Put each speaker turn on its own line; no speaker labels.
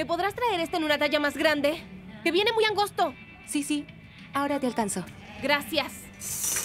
podrás traer este en una talla más grande? Que viene muy angosto.
Sí, ahora te alcanzo.
Gracias.